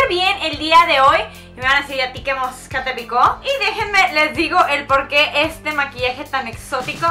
bien el día de hoy. Y me van a decir, ¿a ti qué mosca te picó? Y déjenme, les digo el por qué este maquillaje tan exótico.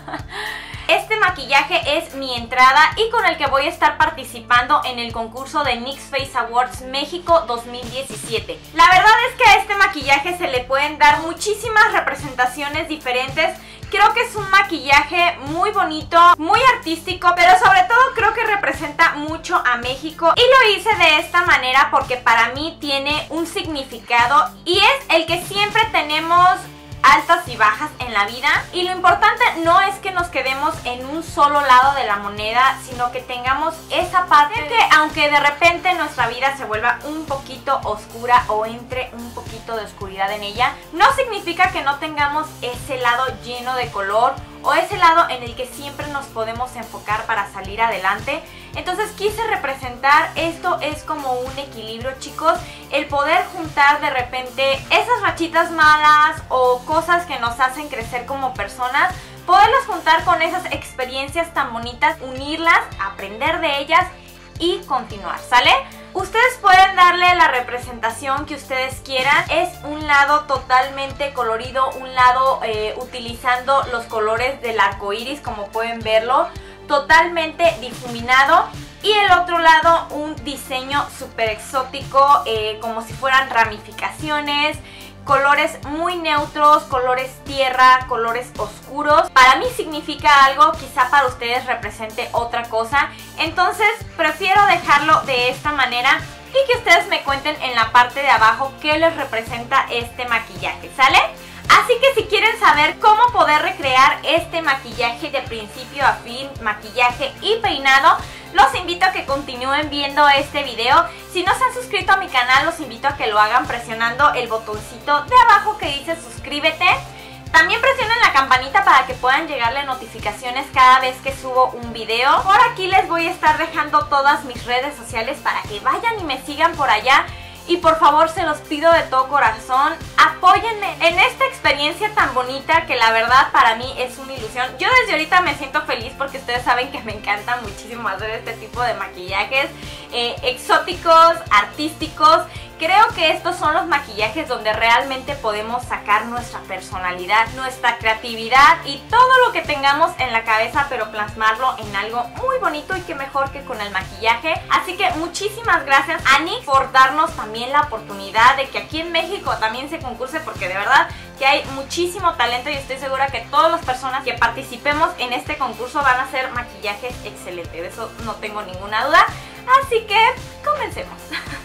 Este maquillaje es mi entrada y con el que voy a estar participando en el concurso de NYX Face Awards México 2017. La verdad es que a este maquillaje se le pueden dar muchísimas representaciones diferentes. Creo que es un maquillaje muy bonito, muy artístico, pero sobre todo creo que representa mucho a México. Y lo hice de esta manera porque para mí tiene un significado y es el que siempre tenemos altas y bajas en la vida, y lo importante no es que nos quedemos en un solo lado de la moneda, sino que tengamos esa parte que aunque de repente nuestra vida se vuelva un poquito oscura o entre un poquito de oscuridad en ella, no significa que no tengamos ese lado lleno de color o ese lado en el que siempre nos podemos enfocar para salir adelante. Entonces quise representar, esto es como un equilibrio, chicos, el poder juntar de repente esas rachitas malas o cosas que nos hacen crecer como personas, poderlas juntar con esas experiencias tan bonitas, unirlas, aprender de ellas y continuar, ¿sale? Ustedes pueden darle la representación que ustedes quieran. Es un lado totalmente colorido, un lado utilizando los colores del arco iris, como pueden verlo, totalmente difuminado. Y el otro lado un diseño súper exótico, como si fueran ramificaciones, colores muy neutros, colores tierra, colores oscuros. Para mí significa algo, quizá para ustedes represente otra cosa. Entonces prefiero dejarlo de esta manera y que ustedes me cuenten en la parte de abajo qué les representa este maquillaje, ¿sale? Así que si quieren saber cómo poder recrear este maquillaje de principio a fin, maquillaje y peinado, los invito a que continúen viendo este video. Si no se han suscrito a mi canal, los invito a que lo hagan presionando el botoncito de abajo que dice suscríbete. También presionen la campanita para que puedan llegarle notificaciones cada vez que subo un video. Por aquí les voy a estar dejando todas mis redes sociales para que vayan y me sigan por allá. Y por favor se los pido de todo corazón, apóyenme en esta experiencia tan bonita que la verdad para mí es una ilusión. Yo desde ahorita me siento feliz porque ustedes saben que me encanta muchísimo hacer este tipo de maquillajes exóticos, artísticos. Creo que estos son los maquillajes donde realmente podemos sacar nuestra personalidad, nuestra creatividad y todo lo que tengamos en la cabeza, pero plasmarlo en algo muy bonito, y que mejor que con el maquillaje. Así que muchísimas gracias a NYX por darnos también la oportunidad de que aquí en México también se concurse, porque de verdad que hay muchísimo talento y estoy segura que todas las personas que participemos en este concurso van a hacer maquillajes excelentes, de eso no tengo ninguna duda. Así que comencemos.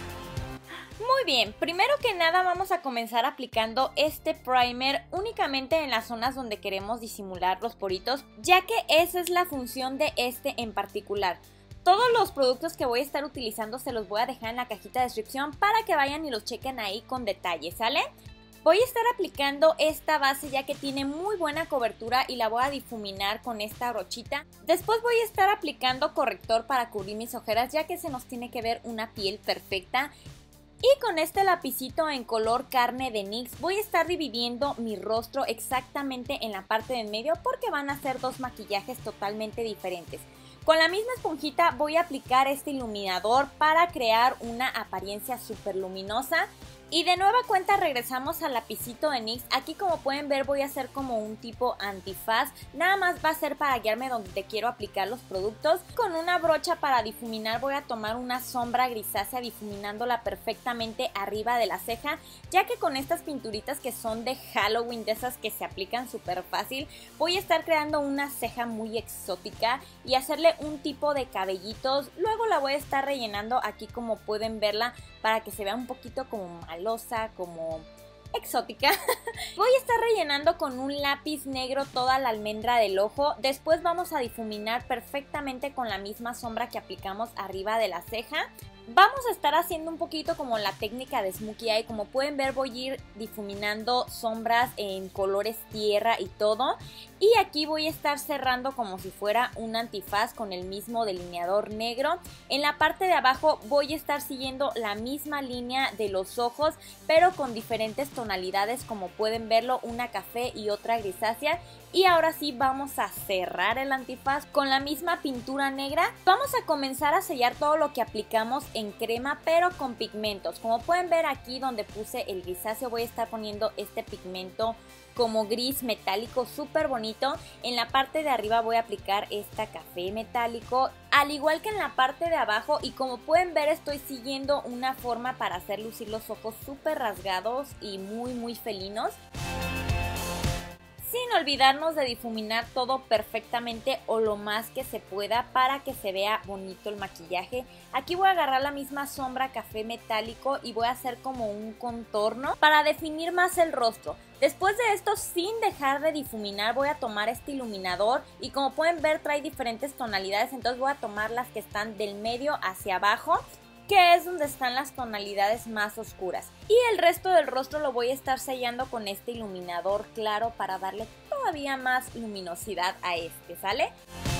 Muy bien, primero que nada vamos a comenzar aplicando este primer únicamente en las zonas donde queremos disimular los poritos, ya que esa es la función de este en particular. Todos los productos que voy a estar utilizando se los voy a dejar en la cajita de descripción para que vayan y los chequen ahí con detalle, ¿sale? Voy a estar aplicando esta base ya que tiene muy buena cobertura y la voy a difuminar con esta brochita. Después voy a estar aplicando corrector para cubrir mis ojeras, ya que se nos tiene que ver una piel perfecta. Y con este lapicito en color carne de NYX voy a estar dividiendo mi rostro exactamente en la parte de en medio, porque van a ser dos maquillajes totalmente diferentes. Con la misma esponjita voy a aplicar este iluminador para crear una apariencia súper luminosa. Y de nueva cuenta regresamos al lapicito de NYX. Aquí como pueden ver voy a hacer como un tipo antifaz. Nada más va a ser para guiarme donde te quiero aplicar los productos. Con una brocha para difuminar voy a tomar una sombra grisácea difuminándola perfectamente arriba de la ceja. Ya que con estas pinturitas que son de Halloween, de esas que se aplican súper fácil, voy a estar creando una ceja muy exótica y hacerle un tipo de cabellitos. Luego la voy a estar rellenando aquí como pueden verla para que se vea un poquito como malosa, como exótica. Voy a estar rellenando con un lápiz negro toda la almendra del ojo. Después vamos a difuminar perfectamente con la misma sombra que aplicamos arriba de la ceja. Vamos a estar haciendo un poquito como la técnica de Smokey Eye. Como pueden ver voy a ir difuminando sombras en colores tierra y todo. Y aquí voy a estar cerrando como si fuera un antifaz con el mismo delineador negro. En la parte de abajo voy a estar siguiendo la misma línea de los ojos, pero con diferentes tonalidades, como pueden verlo, una café y otra grisácea. Y ahora sí vamos a cerrar el antifaz con la misma pintura negra. Vamos a comenzar a sellar todo lo que aplicamos en crema pero con pigmentos. Como pueden ver aquí donde puse el grisáceo voy a estar poniendo este pigmento como gris metálico súper bonito. En la parte de arriba voy a aplicar esta café metálico, al igual que en la parte de abajo, y como pueden ver estoy siguiendo una forma para hacer lucir los ojos súper rasgados y muy felinos. Sin olvidarnos de difuminar todo perfectamente o lo más que se pueda para que se vea bonito el maquillaje. Aquí voy a agarrar la misma sombra café metálico y voy a hacer como un contorno para definir más el rostro. Después de esto, sin dejar de difuminar, voy a tomar este iluminador y como pueden ver trae diferentes tonalidades, entonces voy a tomar las que están del medio hacia abajo, que es donde están las tonalidades más oscuras. Y el resto del rostro lo voy a estar sellando con este iluminador claro para darle todavía más luminosidad a este, ¿sale?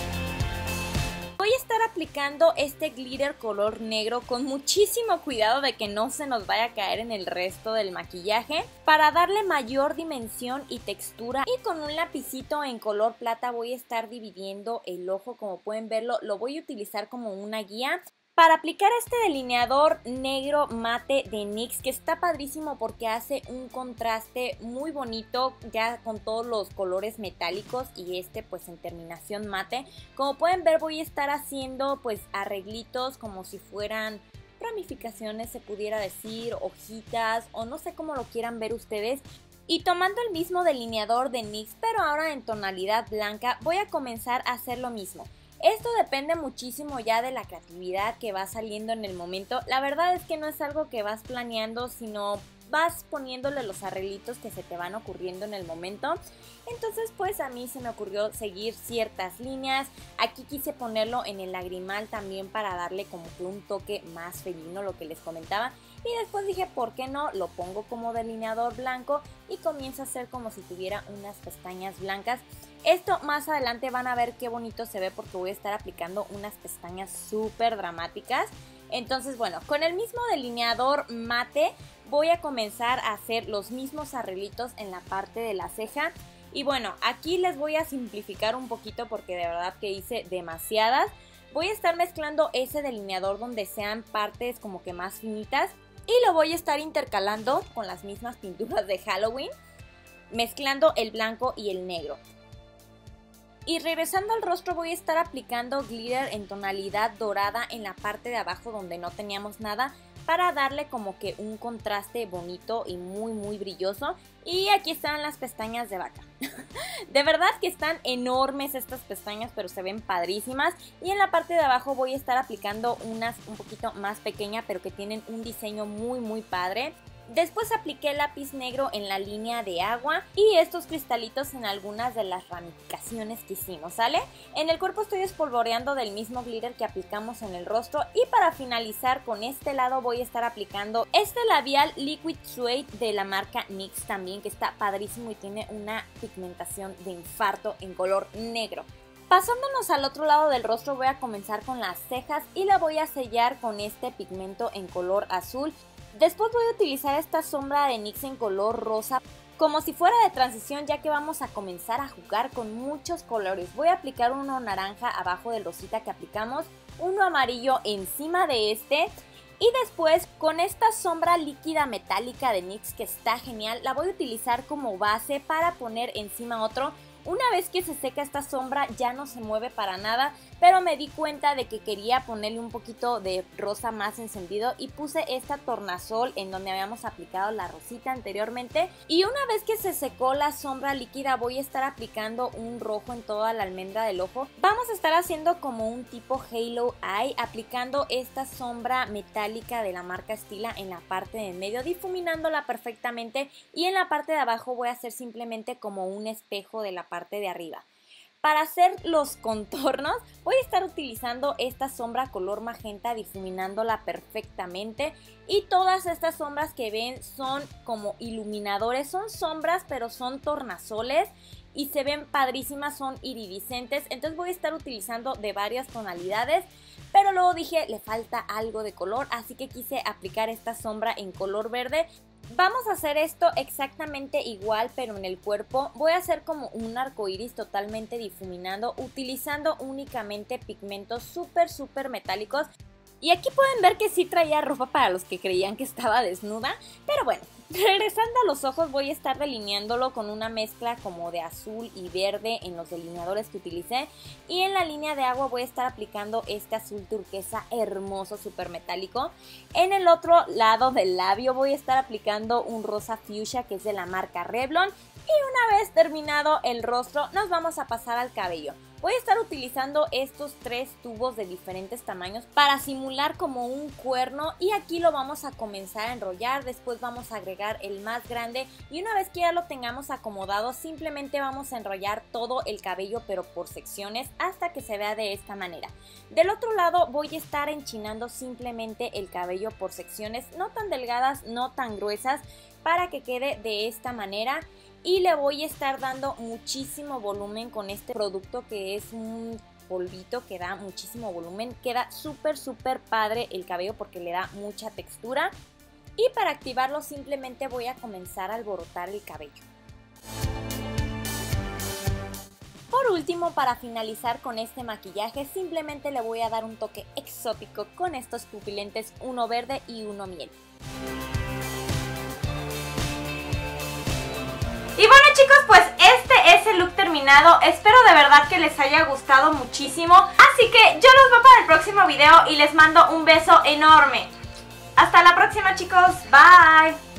Voy a estar aplicando este glitter color negro con muchísimo cuidado de que no se nos vaya a caer en el resto del maquillaje para darle mayor dimensión y textura, y con un lapicito en color plata voy a estar dividiendo el ojo. Como pueden verlo, lo voy a utilizar como una guía para aplicar este delineador negro mate de NYX, que está padrísimo porque hace un contraste muy bonito ya con todos los colores metálicos y este pues en terminación mate. Como pueden ver voy a estar haciendo pues arreglitos como si fueran ramificaciones, se pudiera decir, hojitas o no sé cómo lo quieran ver ustedes. Y tomando el mismo delineador de NYX pero ahora en tonalidad blanca voy a comenzar a hacer lo mismo. Esto depende muchísimo ya de la creatividad que va saliendo en el momento. La verdad es que no es algo que vas planeando, sino vas poniéndole los arreglitos que se te van ocurriendo en el momento. Entonces pues a mí se me ocurrió seguir ciertas líneas. Aquí quise ponerlo en el lagrimal también para darle como que un toque más felino, lo que les comentaba. Y después dije, ¿por qué no? Lo pongo como delineador blanco y comienzo a hacer como si tuviera unas pestañas blancas. Esto más adelante van a ver qué bonito se ve porque voy a estar aplicando unas pestañas súper dramáticas. Entonces bueno, con el mismo delineador mate voy a comenzar a hacer los mismos arreglitos en la parte de la ceja. Y bueno, aquí les voy a simplificar un poquito porque de verdad que hice demasiadas. Voy a estar mezclando ese delineador donde sean partes como que más finitas y lo voy a estar intercalando con las mismas pinturas de Halloween, mezclando el blanco y el negro. Y regresando al rostro voy a estar aplicando glitter en tonalidad dorada en la parte de abajo donde no teníamos nada para darle como que un contraste bonito y muy brilloso. Y aquí están las pestañas de vaca. De verdad que están enormes estas pestañas, pero se ven padrísimas. Y en la parte de abajo voy a estar aplicando unas un poquito más pequeñas, pero que tienen un diseño muy padre. Después apliqué lápiz negro en la línea de agua y estos cristalitos en algunas de las ramificaciones que hicimos, ¿sale? En el cuerpo estoy espolvoreando del mismo glitter que aplicamos en el rostro y para finalizar con este lado voy a estar aplicando este labial Liquid Suede de la marca NYX también, que está padrísimo y tiene una pigmentación de infarto en color negro. Pasándonos al otro lado del rostro voy a comenzar con las cejas y la voy a sellar con este pigmento en color azul. Después voy a utilizar esta sombra de NYX en color rosa como si fuera de transición, ya que vamos a comenzar a jugar con muchos colores. Voy a aplicar uno naranja abajo del rosita que aplicamos, uno amarillo encima de este y después con esta sombra líquida metálica de NYX que está genial, la voy a utilizar como base para poner encima otro. Una vez que se seca esta sombra ya no se mueve para nada, pero me di cuenta de que quería ponerle un poquito de rosa más encendido y puse esta tornasol en donde habíamos aplicado la rosita anteriormente. Y una vez que se secó la sombra líquida voy a estar aplicando un rojo en toda la almendra del ojo. Vamos a estar haciendo como un tipo Halo Eye, aplicando esta sombra metálica de la marca Stila en la parte de en medio, difuminándola perfectamente, y en la parte de abajo voy a hacer simplemente como un espejo de la parte de arriba. Para hacer los contornos voy a estar utilizando esta sombra color magenta, difuminándola perfectamente, y todas estas sombras que ven son como iluminadores, son sombras pero son tornasoles y se ven padrísimas, son iridiscentes. Entonces voy a estar utilizando de varias tonalidades, pero luego dije le falta algo de color, así que quise aplicar esta sombra en color verde. Vamos a hacer esto exactamente igual pero en el cuerpo. Voy a hacer como un arco iris totalmente difuminando, utilizando únicamente pigmentos súper metálicos. Y aquí pueden ver que sí traía ropa para los que creían que estaba desnuda, pero bueno. Regresando a los ojos, voy a estar delineándolo con una mezcla como de azul y verde en los delineadores que utilicé. Y en la línea de agua voy a estar aplicando este azul turquesa hermoso, súper metálico. En el otro lado del labio voy a estar aplicando un rosa fuchsia que es de la marca Revlon. Y una vez terminado el rostro, nos vamos a pasar al cabello. Voy a estar utilizando estos 3 tubos de diferentes tamaños para simular como un cuerno y aquí lo vamos a comenzar a enrollar, después vamos a agregar el más grande y una vez que ya lo tengamos acomodado simplemente vamos a enrollar todo el cabello pero por secciones hasta que se vea de esta manera. Del otro lado voy a estar enchinando simplemente el cabello por secciones, no tan delgadas, no tan gruesas, para que quede de esta manera. Y le voy a estar dando muchísimo volumen con este producto que es un polvito que da muchísimo volumen. Queda súper padre el cabello porque le da mucha textura. Y para activarlo simplemente voy a comenzar a alborotar el cabello. Por último, para finalizar con este maquillaje, simplemente le voy a dar un toque exótico con estos pupilentes, uno verde y uno miel. Y bueno chicos, pues este es el look terminado, espero de verdad que les haya gustado muchísimo, así que yo los veo para el próximo video y les mando un beso enorme. Hasta la próxima chicos, bye.